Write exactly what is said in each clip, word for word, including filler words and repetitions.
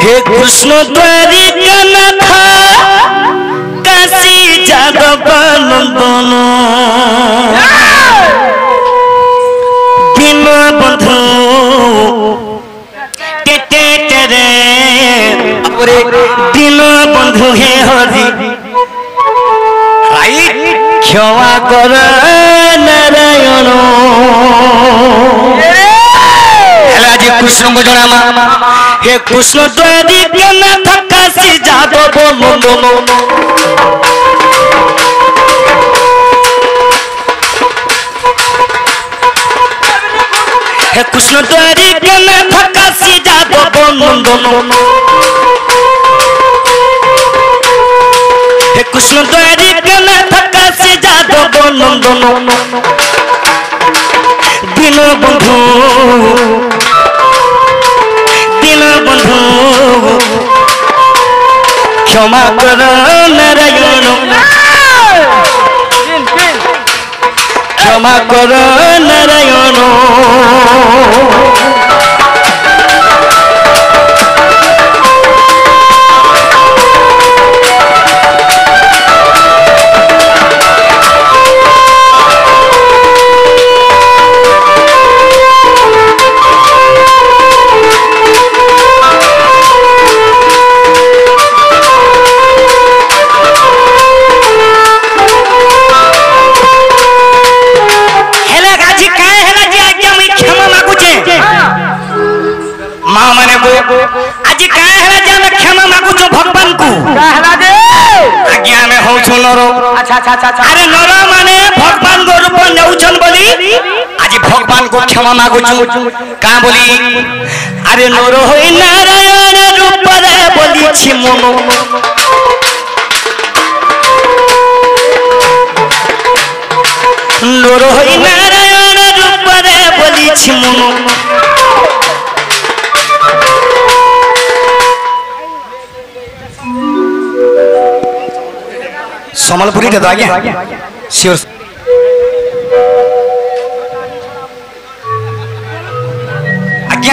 हे कृष्ण द्वारिकानाथ काशी जादव नंदन दीन बंधु टेटे तेरे दीन बंधु हे हरि क्षमा कर नारायण आज कृष्ण को जना हे कृष्ण द्वारिकानाथ काशी जादव नंदन हे कृष्ण द्वारिकानाथ काशी जादव नंदन हे कृष्ण द्वारिकानाथ काशी जादव नंदन दीन बंधु दीन बंधु क्षमा कर नारायण क्षमा कर नारायण आज क्षमा मागुच भगवान को आज्ञा में हो नर अरे नर माने भगवान को रूप नेउछन बोली आज भगवान को क्षमा मागुचु का बोली अरे नर होई नारायण रूप रे बोली छी मन नर होई नारायण रूप रे बोली छी मन समलपुरी दे दो आज्ञा श्योर आज्ञा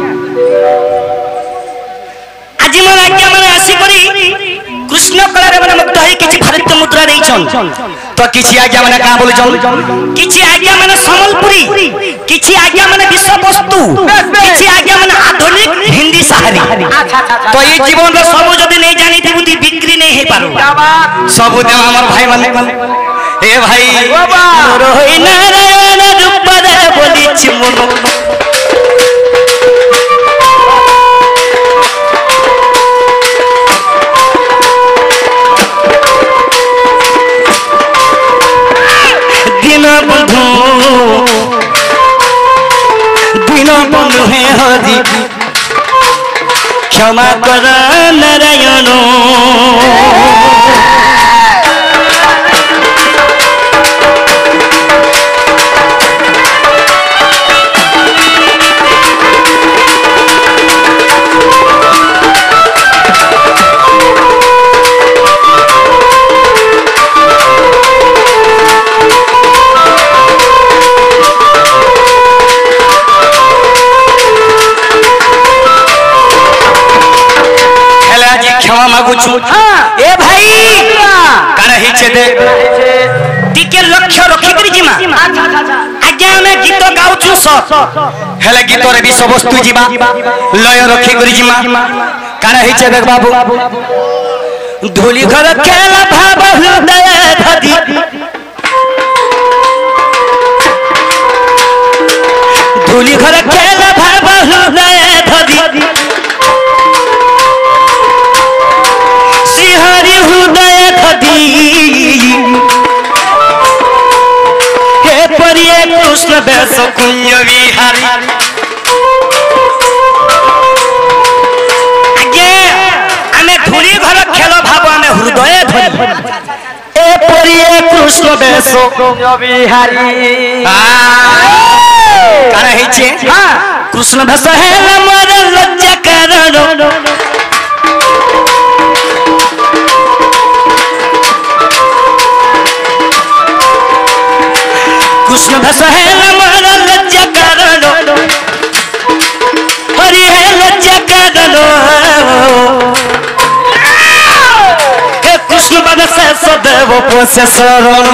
आज मोर आज्ञा माने आसी करी कृष्ण कला रे माने मुक्त होई किछि भारतीय मुद्रा देइछन तो किछि आज्ञा माने का बोलछन किछि आज्ञा माने समलपुरी किछि आज्ञा माने विश्व वस्तु किछि आज्ञा माने आधुनिक हिंदी साहरी तो ये जीवन रो सब जदी नहीं जानी थी बुद्धि बिक्री नहीं हे पारो सब देव हमर भाई माने ए भाई मोर होई नारायण रूप रे बोली छी मन दीन बंधु दीन बंधु हे हरि क्षमा कर नारायण क्षमा मागुछु ए भाई काना हिचे दे टिके लक्ष्य रखि करी जिमा आज्ञा में गीत गाउछु स हेले गीत रे विषय वस्तु जिमा लय रखि करी जिमा काना हिचे देख बाबू धूली घर खेला भाव हृदय धदी धूली घर खेला भाव हृदय धदी हरि हृदय धदी हे परिये कृष्ण बेस कुंज विहारी आगे आमे धूली घर खेल भाव आमे हृदय धरी ए परिये कृष्ण बेस कुंज विहारी काना हिचे कृष्ण बेस हेला मोर लज्जा कारण कृष्ण भस है मोर लज्जा कारण हरि है लज्जा कारण शेष देव पोषे शरण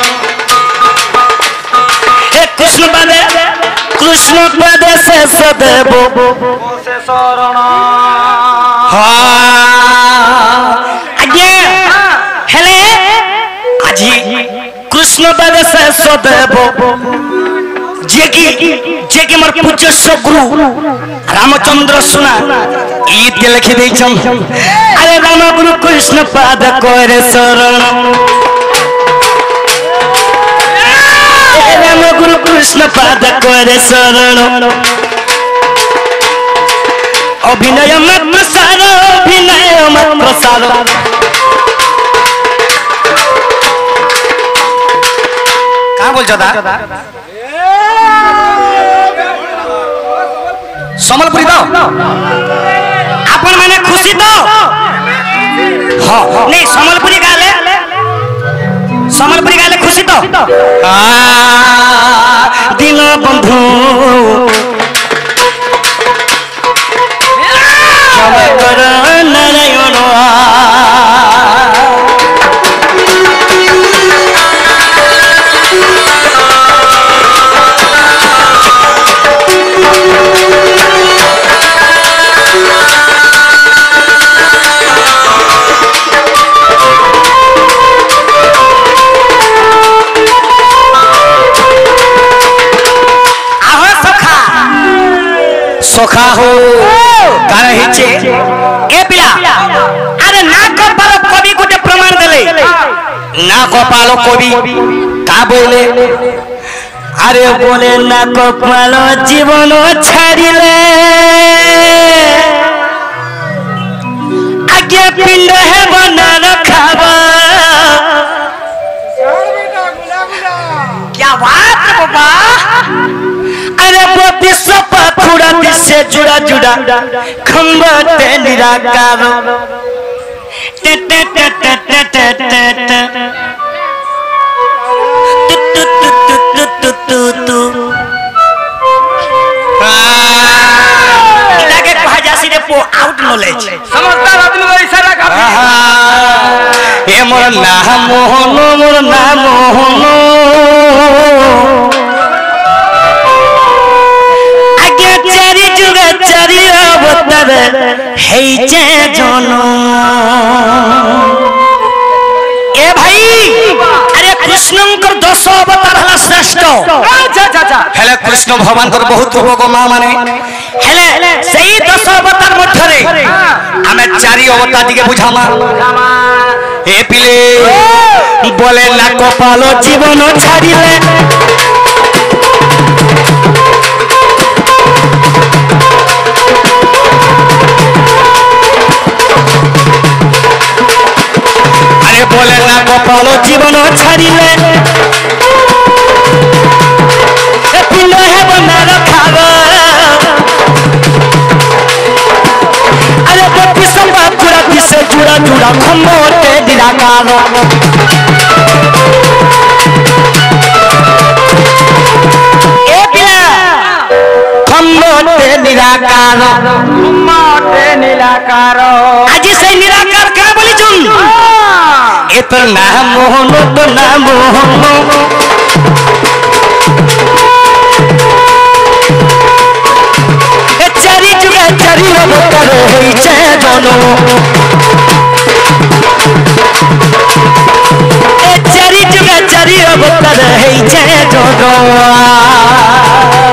कृष्ण पदे कृष्ण पदे शेष देव पोषे शरण आज्ञा हेले আজি कृष्ण पदे शेष देव जे की जे की मोर पूज्य गुरु रामचंद्र सुना गीत लिखि दैछन अरे राम गुरु कृष्ण पाद करे शरण राम गुरु कृष्ण पाद करे शरण अभिनय मात्र सार अभिनय मात्र सार का बोल जदा समलपुरी तो आपण माने खुशी तो हाँ नहीं समलपुरी गाले समलपुरी गाले खुशी तो दिन बंधु नारायण सखा हो गाना हिचे ए पिला अरे ना कपाल कवि गोटे प्रमाण देले ना कपाल कवि का बोले अरे बोले ना कपाल जीवन छाड़िले आगे पिंड है बना रखावा क्या बात है बाबा अरे बोती सपा थोड़ा से जुड़ा जुड़ा खंबते निराकार टे टे टे टे टे टे टे टे तु तु तु तु तु तु तु इला के कहा जासी रे पो आउट नॉलेज समझदार आदमी को इशारा काफी ए मोर नाम मोहन मोर नाम मोहन हेचे जनो ए भाई अरे कृष्णंकर दश अवतार हला श्रेष्ठ अच्छा अच्छा हेले कृष्ण भगवान कर बहुत भोग मा माने हेले सही दश अवतार मध्यरे हमें चारि अवतार दिके बुझामा ए पिले बोले ना कपाल जीवन छाड़िले बोले ना कपाल जीवन छाड़िले पिंड है बना रखावा अरे बत्ती संबा पूरा से जुड़ा जुड़ा खम्बोटे निराकार ए पिला खम्बोटे निराकार खम्बोटे निराकार आज से निराकार का बोली चुन तो नाम मोहन तो नाम मोहन चारि जुगा चारि अवतार होइछे जनो ए चारि जुगा चारि अवतार होइछे जनो